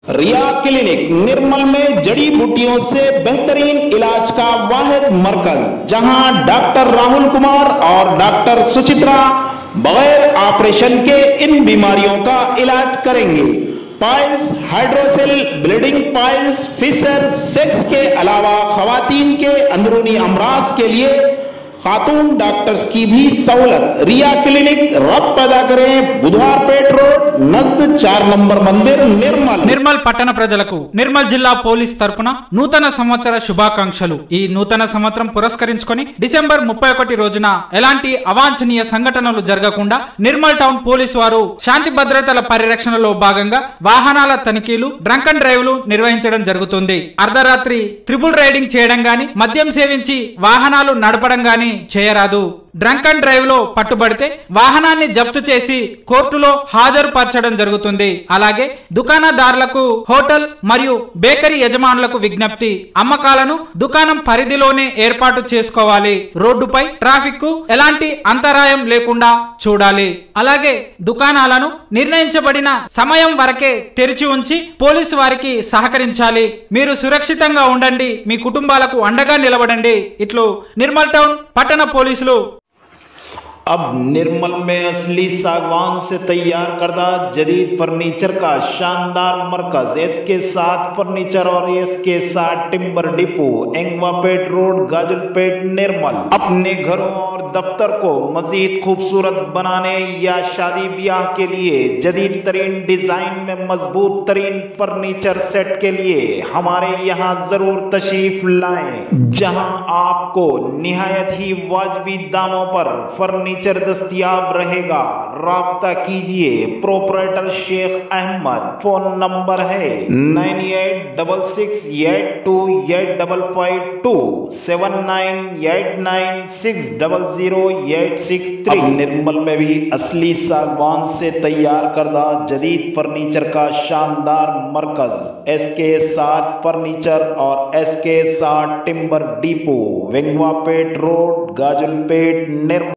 रिया clinic निर्मल में जड़ी बूटियों से बेहतरीन इलाज का वाहिद मरकज, जहां डॉक्टर राहुल कुमार और डॉक्टर सुचित्रा बगैर ऑपरेशन के इन बीमारियों का इलाज करेंगे। Piles, hydrocele, bleeding piles, fissure, sex के अलावा खवातीन के अंदरूनी अमराज के लिए खातून डॉक्टर्स की भी सहूलत। रिया क्लिनिक रब पैदा करें, बुधवारपेट रोड नजद 4 నంబర్ मंदिर నిర్మల్ పట్టణ ప్రజలకు నిర్మల్ జిల్లా పోలీస్ తరపున నూతన సంవత్సర శుభాకాంక్షలు। ఈ నూతన సంవత్సరం పురస్కరించుకొని డిసెంబర్ 31 రోజున ఎలాంటి అవాంఛనీయ సంఘటనలు జరగకుండా నిర్మల్ టౌన్ పోలీసు వారు శాంతి భద్రతల పరిరక్షణలో భాగంగా వాహనాల తనిఖీలు, డ్రంక్ అండ్ డ్రైవ్లు నిర్వహించడం జరుగుతుంది। అర్ధరాత్రి ట్రిపుల్ రైడింగ్ చేయడం గాని, మద్యం సేవించి వాహనాలు నడపడం గాని చేయరాదు। డ్రంక్ అండ్ డ్రైవ్ లో పట్టుబడితే వాహనాన్ని జప్తు చేసి కోర్టులో హాజరుపరచడం జరుగుతుంది। అలాగే దుకాణదారులకు, హోటల్ మరియు బేకరీ యజమానులకు విజ్ఞప్తి, అమ్మకాలను దుకాణం పరిధిలోనే ఏర్పాటు చేసుకోవాలి। రోడ్డుపై ట్రాఫిక్ కు ఎలాంటి అంతరాయం లేకుండా చూడాలి। అలాగే దుకాణాలను నిర్ణయించబడిన సమయం వరకే తెరిచి ఉంచి పోలీసు వారికి సహకరించాలి। మీరు సురక్షితంగా ఉండండి, మీ కుటుంబాలకు అండగా నిలబడండి। ఇట్లు నిర్మల్ టౌన్ పట్టణ పోలీసులు। अब निर्मल में असली सागवान से तैयार करदा जदीद फर्नीचर का शानदार मरकज, इसके साथ फर्नीचर और इसके साथ timber depot, Engwapet road, Gajalpet, Nirmal. अपने घरों और दफ्तर को मजीद खूबसूरत बनाने या शादी ब्याह के लिए जदीद तरीन डिजाइन में मजबूत तरीन फर्नीचर सेट के लिए हमारे यहाँ जरूर तशरीफ लाएं, जहां आपको निहायत ही वाजबी दामों पर फर्नीचर दस्तयाब रहेगा। राब्ता कीजिए। Proprietor Sheikh Ahmed. Phone number है 9866828552 7989600863। निर्मल में भी असली सागवान से तैयार करदा जदीद फर्नीचर का शानदार मरकज, एसके साथ फर्नीचर और एसके साथ timber depot, Vengwapet road, Gajalpet, निर्मल।